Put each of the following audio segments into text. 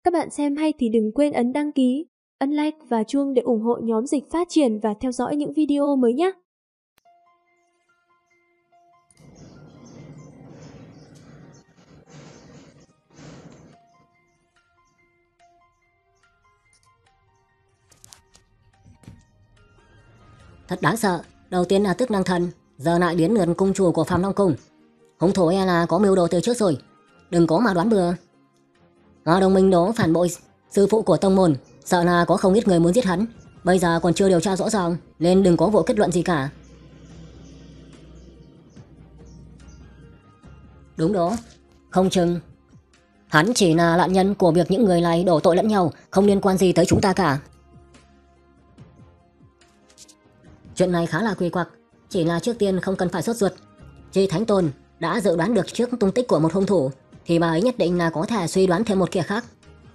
Các bạn xem hay thì đừng quên ấn đăng ký, ấn like và chuông để ủng hộ nhóm Dịch Phát Triển và theo dõi những video mới nhé. Thật đáng sợ, đầu tiên là Tức Năng Thần, giờ lại đến lượt cung chủ của Phàm Long Cung. Hung thủ e là có mưu đồ từ trước rồi, đừng có mà đoán bừa. Hoa Đồng Minh đó phản bội sư phụ của tông môn, sợ là có không ít người muốn giết hắn, bây giờ còn chưa điều tra rõ ràng nên đừng có vội kết luận gì cả. Đúng đó, không chừng hắn chỉ là nạn nhân của việc những người này đổ tội lẫn nhau, không liên quan gì tới chúng ta cả. Chuyện này khá là kỳ quặc, chỉ là trước tiên không cần phải sốt ruột. Chi Thánh Tôn đã dự đoán được trước tung tích của một hung thủ, thì bà ấy nhất định là có thể suy đoán thêm một kẻ khác.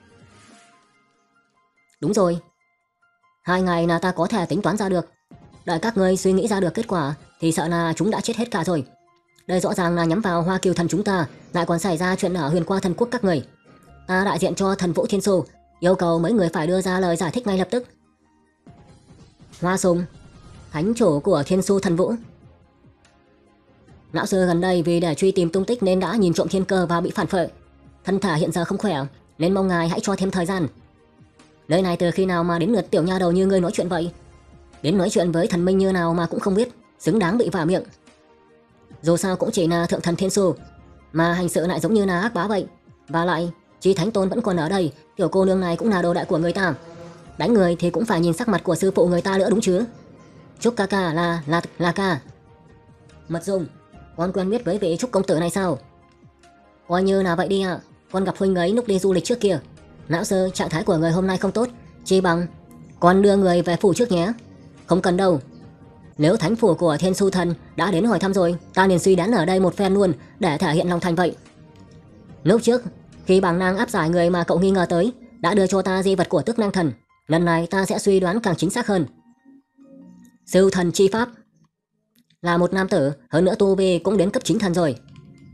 Đúng rồi, 2 ngày là ta có thể tính toán ra được. Đợi các ngươi suy nghĩ ra được kết quả thì sợ là chúng đã chết hết cả rồi. Đây rõ ràng là nhắm vào Hoa Kiều Thần chúng ta, lại còn xảy ra chuyện ở Huyền Qua Thần Quốc các người. Ta đại diện cho Thần Vũ Thiên Su, yêu cầu mấy người phải đưa ra lời giải thích ngay lập tức. Hoa Sùng, thánh chủ của Thiên Su Thần Vũ. Lão sư gần đây vì để truy tìm tung tích nên đã nhìn trộm thiên cơ và bị phản phệ. Thân thể hiện giờ không khỏe, nên mong ngài hãy cho thêm thời gian. Nơi này từ khi nào mà đến lượt tiểu nha đầu như ngươi nói chuyện vậy? Đến nói chuyện với thần minh như nào mà cũng không biết, xứng đáng bị vả miệng. Dù sao cũng chỉ là thượng thần Thiên Su, mà hành sự lại giống như là ác bá vậy. Và lại, Chí Thánh Tôn vẫn còn ở đây, tiểu cô nương này cũng là đồ đệ của người ta. Đánh người thì cũng phải nhìn sắc mặt của sư phụ người ta nữa đúng chứ? Trúc ca ca là ca. Mật Dung, con quen biết với vị Trúc công tử này sao? Coi như là vậy đi ạ, con gặp huynh ấy lúc đi du lịch trước kia. Lão sư, trạng thái của người hôm nay không tốt, chi bằng con đưa người về phủ trước nhé. Không cần đâu, nếu thánh phủ của Thiên Su Thần đã đến hỏi thăm rồi, ta liền suy đoán ở đây một phen luôn để thể hiện lòng thành vậy. Lúc trước, khi bàng nang áp giải người mà cậu nghi ngờ tới, đã đưa cho ta di vật của Tức Năng Thần. Lần này ta sẽ suy đoán càng chính xác hơn. Sư thần chi pháp, là một nam tử, hơn nữa tu vi cũng đến cấp chính thần rồi.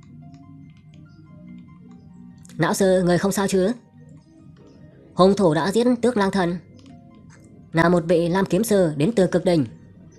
Lão sư, người không sao chứ? Hung thủ đã giết Tước Lang Thần là một vị lam kiếm sư đến từ cực đỉnh.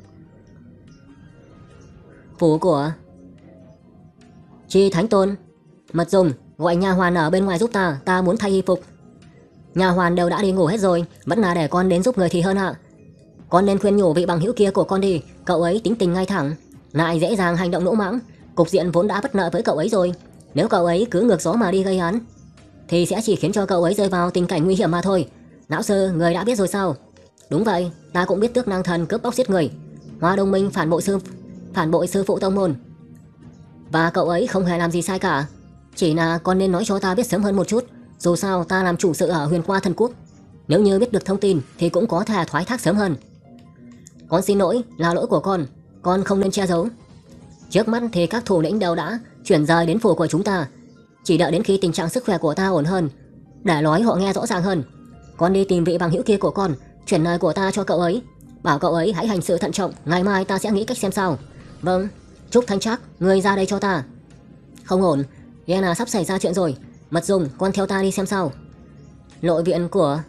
Phủ của Chi Thánh Tôn. Mật Dung, gọi nha hoàn ở bên ngoài giúp ta muốn thay y phục. Nha hoàn đều đã đi ngủ hết rồi, vẫn là để con đến giúp người thì hơn ạ. Con nên khuyên nhủ vị bằng hữu kia của con đi, cậu ấy tính tình ngay thẳng, lại dễ dàng hành động lỗ mãng, cục diện vốn đã bất lợi với cậu ấy rồi. Nếu cậu ấy cứ ngược gió mà đi gây án thì sẽ chỉ khiến cho cậu ấy rơi vào tình cảnh nguy hiểm mà thôi. Lão sư, người đã biết rồi sao? Đúng vậy, ta cũng biết Tước Năng Thần cướp bóc giết người, Hoa Đồng Minh phản bội sư phụ tông môn, và cậu ấy không hề làm gì sai cả. Chỉ là con nên nói cho ta biết sớm hơn một chút, dù sao ta làm chủ sự ở Huyền Qua Thần Quốc, nếu như biết được thông tin thì cũng có thể thoái thác sớm hơn. Con xin lỗi, là lỗi của con không nên che giấu. Trước mắt thì các thủ lĩnh đều đã chuyển rời đến phủ của chúng ta, chỉ đợi đến khi tình trạng sức khỏe của ta ổn hơn để nói họ nghe rõ ràng hơn. Con đi tìm vị bằng hữu kia của con, chuyển lời của ta cho cậu ấy, bảo cậu ấy hãy hành sự thận trọng, ngày mai ta sẽ nghĩ cách xem sao. Vâng. Trúc Thanh Trác, người ra đây cho ta. Không ổn, nghe là sắp xảy ra chuyện rồi. Mật Dung, con theo ta đi xem sao. Nội viện của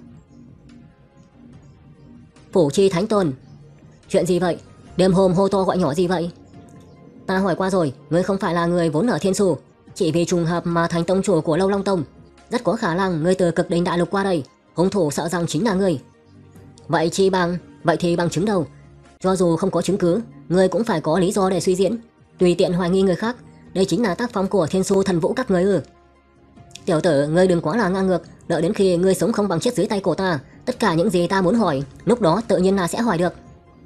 Phủ Chi Thánh Tôn. Chuyện gì vậy? Đêm hôm hô to gọi nhỏ gì vậy? Ta hỏi qua rồi, ngươi không phải là người vốn ở Thiên Su, chỉ vì trùng hợp mà thành tông chủ của Lâu Long Tông. Rất có khả năng ngươi từ cực đỉnh đại lục qua đây, hung thủ sợ rằng chính là ngươi. Vậy thì bằng chứng đâu? Cho dù không có chứng cứ, ngươi cũng phải có lý do để suy diễn. Tùy tiện hoài nghi người khác, đây chính là tác phong của Thiên Su Thần Vũ các ngươi ư? Tiểu tử, ngươi đừng quá là ngang ngược, đợi đến khi ngươi sống không bằng chết dưới tay của ta, tất cả những gì ta muốn hỏi, lúc đó tự nhiên là sẽ hỏi được.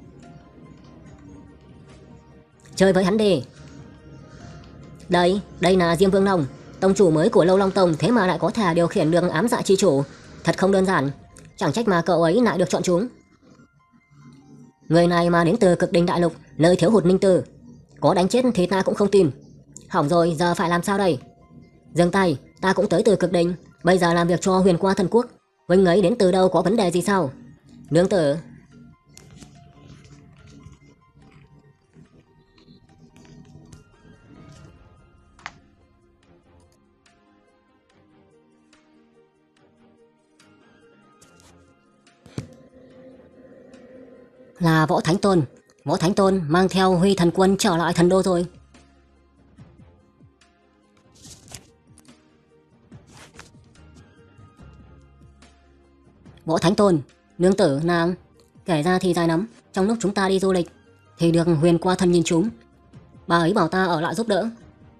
Chơi với hắn đi. Đây là Diêm Vương Long, tông chủ mới của Lâu Long Tông, thế mà lại có thể điều khiển được ám dạ chi chủ, thật không đơn giản. Chẳng trách mà cậu ấy lại được chọn chúng. Người này mà đến từ cực đỉnh đại lục, nơi thiếu hụt minh tư, có đánh chết thì ta cũng không tin. Hỏng rồi, giờ phải làm sao đây? Dừng tay, ta cũng tới từ cực đỉnh, bây giờ làm việc cho Huyền Qua Thần Quốc. Huynh ấy đến từ đâu, có vấn đề gì sao? Nương tử. Là Võ Thánh Tôn. Võ Thánh Tôn mang theo Huy Thần Quân trở lại thần đô rồi. Võ Thánh Tôn, nương tử nàng, kể ra thì dài lắm. Trong lúc chúng ta đi du lịch thì được Huyền Qua Thần nhìn trúng. Bà ấy bảo ta ở lại giúp đỡ.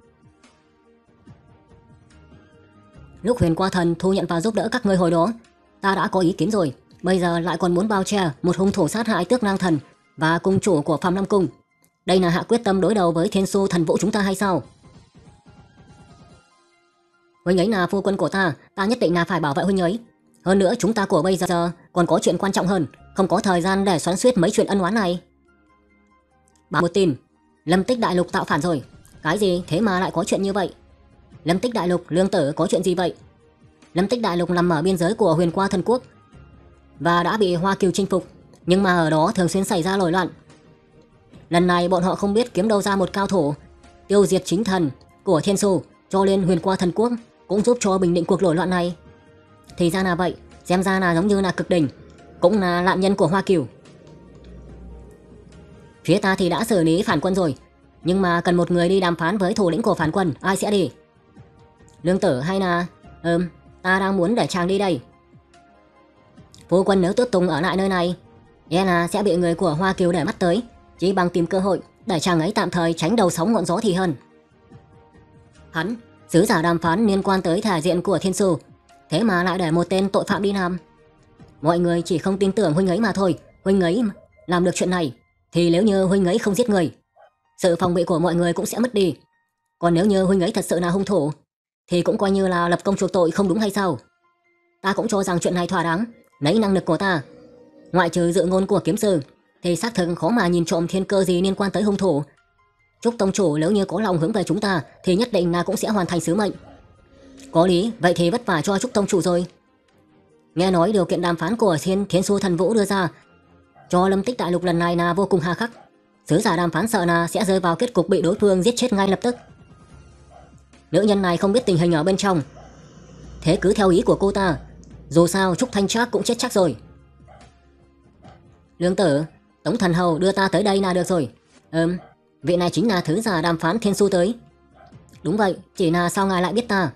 Lúc Huyền Qua Thần thu nhận và giúp đỡ các ngươi hồi đó, ta đã có ý kiến rồi. Bây giờ lại còn muốn bao che một hung thủ sát hại Tước Lang Thần và cung chủ của Phạm Nam Cung. Đây là hạ quyết tâm đối đầu với Thiên Su Thần Vũ chúng ta hay sao? Huynh ấy là phu quân của ta, ta nhất định là phải bảo vệ huynh ấy. Hơn nữa chúng ta của bây giờ còn có chuyện quan trọng hơn, không có thời gian để xoắn xuýt mấy chuyện ân oán này. Bà một tin, Lâm Tích Đại Lục tạo phản rồi. Cái gì thế mà lại có chuyện như vậy? Lâm Tích Đại Lục, lương tử, có chuyện gì vậy? Lâm Tích Đại Lục nằm ở biên giới của Huyền Qua Thần Quốc và đã bị Hoa Kiều chinh phục, nhưng mà ở đó thường xuyên xảy ra nổi loạn. Lần này bọn họ không biết kiếm đâu ra một cao thủ tiêu diệt chính thần của Thiên Su, cho nên Huyền Qua Thần Quốc cũng giúp cho bình định cuộc nổi loạn này. Thì ra là vậy, xem ra là giống như là cực đỉnh, cũng là nạn nhân của Hoa Kiều. Phía ta thì đã xử lý phản quân rồi, nhưng mà cần một người đi đàm phán với thủ lĩnh của phản quân, ai sẽ đi? Lương tử hay là... ta đang muốn để chàng đi đây. Phu quân nếu tiếp tục ở lại nơi này, e là sẽ bị người của Hoa Kiều để mắt tới, chỉ bằng tìm cơ hội để chàng ấy tạm thời tránh đầu sóng ngọn gió thì hơn. Hắn, sứ giả đàm phán liên quan tới thể diện của Thiên Su, thế mà lại để một tên tội phạm đi làm. Mọi người chỉ không tin tưởng huynh ấy mà thôi. Huynh ấy làm được chuyện này thì nếu như huynh ấy không giết người, sự phòng bị của mọi người cũng sẽ mất đi. Còn nếu như huynh ấy thật sự là hung thủ thì cũng coi như là lập công chuộc tội, không đúng hay sao? Ta cũng cho rằng chuyện này thỏa đáng. Lấy năng lực của ta, ngoại trừ dự ngôn của kiếm sư, thì xác thực khó mà nhìn trộm thiên cơ gì liên quan tới hung thủ. Trúc tông chủ nếu như có lòng hướng về chúng ta thì nhất định là cũng sẽ hoàn thành sứ mệnh. Có lý, vậy thì vất vả cho Trúc tông chủ rồi. Nghe nói điều kiện đàm phán của Thiên Su Thần Vũ đưa ra cho Lâm Tích Đại Lục lần này là vô cùng hà khắc. Sứ giả đàm phán sợ là sẽ rơi vào kết cục bị đối phương giết chết ngay lập tức. Nữ nhân này không biết tình hình ở bên trong, thế cứ theo ý của cô ta, dù sao Trúc Thanh Trác cũng chết chắc rồi. Lương tử, Tống Thần Hầu đưa ta tới đây là được rồi. Vị này chính là thứ giả đàm phán Thiên Su tới. Đúng vậy, chỉ là sao ngài lại biết ta?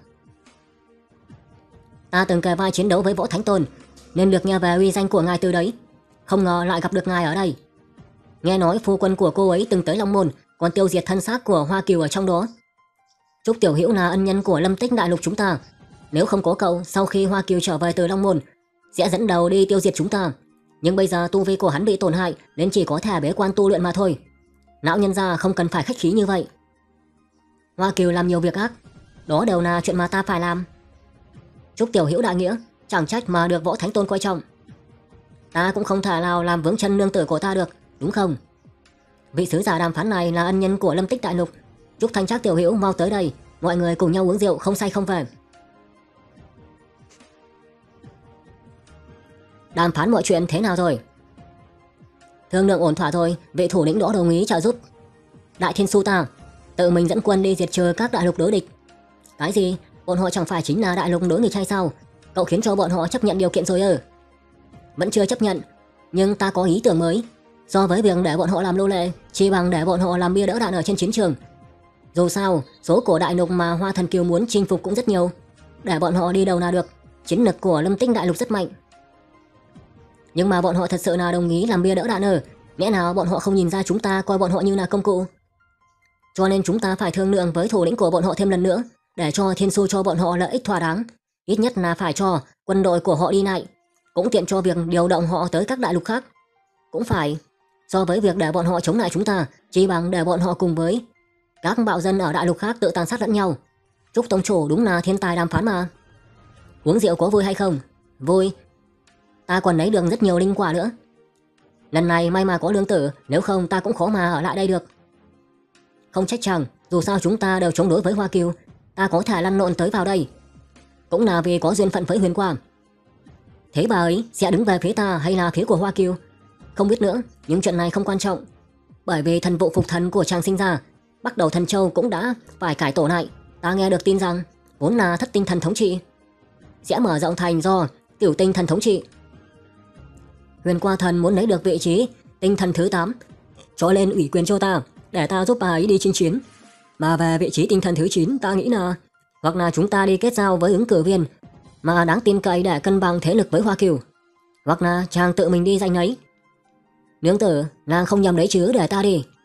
Ta từng kề vai chiến đấu với Võ Thánh Tôn, nên được nghe về uy danh của ngài từ đấy. Không ngờ lại gặp được ngài ở đây. Nghe nói phu quân của cô ấy từng tới Long Môn, còn tiêu diệt thân xác của Hoa Kiều ở trong đó. Trúc Tiểu Hữu là ân nhân của Lâm Tích Đại Lục chúng ta. Nếu không có cậu, sau khi Hoa Kiều trở về từ Long Môn, sẽ dẫn đầu đi tiêu diệt chúng ta. Nhưng bây giờ tu vi của hắn bị tổn hại, nên chỉ có thể bế quan tu luyện mà thôi. Lão nhân gia không cần phải khách khí như vậy. Hoa Kiều làm nhiều việc ác, đó đều là chuyện mà ta phải làm. Trúc Tiểu Hữu đại nghĩa, chẳng trách mà được Võ Thánh Tôn coi trọng. Ta cũng không thể nào làm vướng chân nương tử của ta được, đúng không? Vị sứ giả đàm phán này là ân nhân của Lâm Tích Đại Lục. Trúc Thanh Trác Tiểu Hữu mau tới đây, mọi người cùng nhau uống rượu không say không về. Đàm phán mọi chuyện thế nào rồi? Thương lượng ổn thỏa rồi, vị thủ lĩnh đó đồng ý trợ giúp Đại Thiên Su ta tự mình dẫn quân đi diệt trừ các đại lục đối địch. Cái gì? Bọn họ chẳng phải chính là đại lục đối nghịch hay sao? Cậu khiến cho bọn họ chấp nhận điều kiện rồi ư? Vẫn chưa chấp nhận, nhưng ta có ý tưởng mới. So với việc để bọn họ làm nô lệ, chỉ bằng để bọn họ làm bia đỡ đạn ở trên chiến trường. Dù sao, số của đại lục mà Hoa Thần Kiều muốn chinh phục cũng rất nhiều. Để bọn họ đi đầu là được. Chiến lực của Lâm Tích Đại Lục rất mạnh. Nhưng mà bọn họ thật sự là đồng ý làm bia đỡ đạn ư? Lẽ nào bọn họ không nhìn ra chúng ta coi bọn họ như là công cụ? Cho nên chúng ta phải thương lượng với thủ lĩnh của bọn họ thêm lần nữa, để cho Thiên Su cho bọn họ lợi ích thỏa đáng. Ít nhất là phải cho quân đội của họ đi lại, cũng tiện cho việc điều động họ tới các đại lục khác. Cũng phải, so với việc để bọn họ chống lại chúng ta, chỉ bằng để bọn họ cùng với các bạo dân ở đại lục khác tự tàn sát lẫn nhau. Trúc tông chủ đúng là thiên tài đàm phán mà. Uống rượu có vui hay không? Vui. Ta còn lấy được rất nhiều linh quả nữa. Lần này may mà có lương tử, nếu không ta cũng khó mà ở lại đây được. Không trách chàng, dù sao chúng ta đều chống đối với Hoa Kiều, ta có thể lăn lộn tới vào đây, cũng là vì có duyên phận với Huyền Qua. Thế bà ấy sẽ đứng về phía ta hay là phía của Hoa Kiều? Không biết nữa, nhưng chuyện này không quan trọng. Bởi vì thần vụ phục thần của chàng sinh ra, Bắc Đầu Thần Châu cũng đã phải cải tổ lại. Ta nghe được tin rằng vốn là Thất Tinh Thần thống trị sẽ mở rộng thành do Tiểu Tinh Thần thống trị. Huyền Qua Thần muốn lấy được vị trí tinh thần thứ 8, cho nên ủy quyền cho ta, để ta giúp bà ấy đi chinh chiến. Mà về vị trí tinh thần thứ 9, ta nghĩ là hoặc là chúng ta đi kết giao với ứng cử viên mà đáng tin cậy để cân bằng thế lực với Hoa Kiều, hoặc là chàng tự mình đi giành lấy. Nương tử, nàng không nhầm đấy chứ, để ta đi.